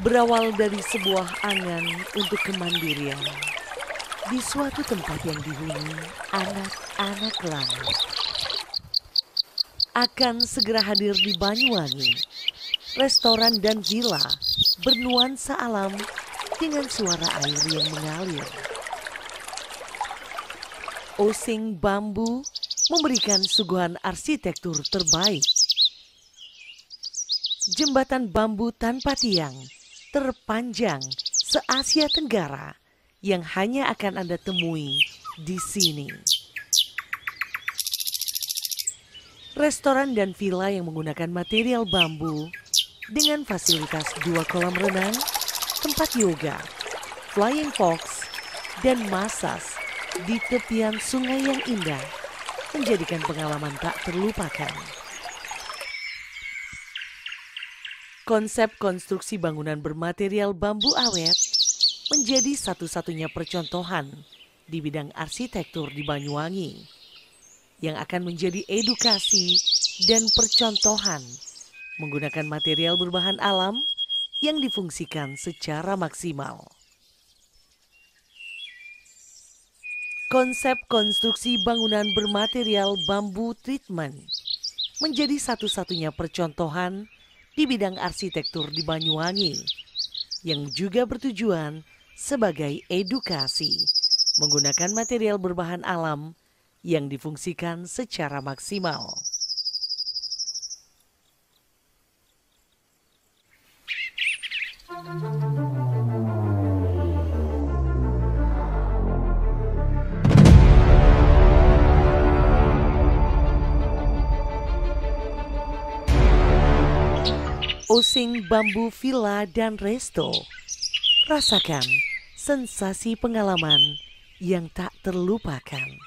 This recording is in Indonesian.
Berawal dari sebuah angan untuk kemandirian, di suatu tempat yang dihuni anak-anak langit. Akan segera hadir di Banyuwangi, restoran dan villa bernuansa alam dengan suara air yang mengalir. Osing Bambu memberikan suguhan arsitektur terbaik. Jembatan bambu tanpa tiang terpanjang se-Asia Tenggara yang hanya akan Anda temui di sini. Restoran dan villa yang menggunakan material bambu dengan fasilitas 2 kolam renang, tempat yoga, flying fox, dan massage di tepian sungai yang indah menjadikan pengalaman tak terlupakan. Konsep konstruksi bangunan bermaterial bambu awet menjadi satu-satunya percontohan di bidang arsitektur di Banyuwangi yang akan menjadi edukasi dan percontohan menggunakan material berbahan alam yang difungsikan secara maksimal. Konsep konstruksi bangunan bermaterial bambu treatment menjadi satu-satunya percontohan di bidang arsitektur di Banyuwangi yang juga bertujuan sebagai edukasi menggunakan material berbahan alam yang difungsikan secara maksimal. Osing Bambu Villa dan Resto. Rasakan sensasi pengalaman yang tak terlupakan.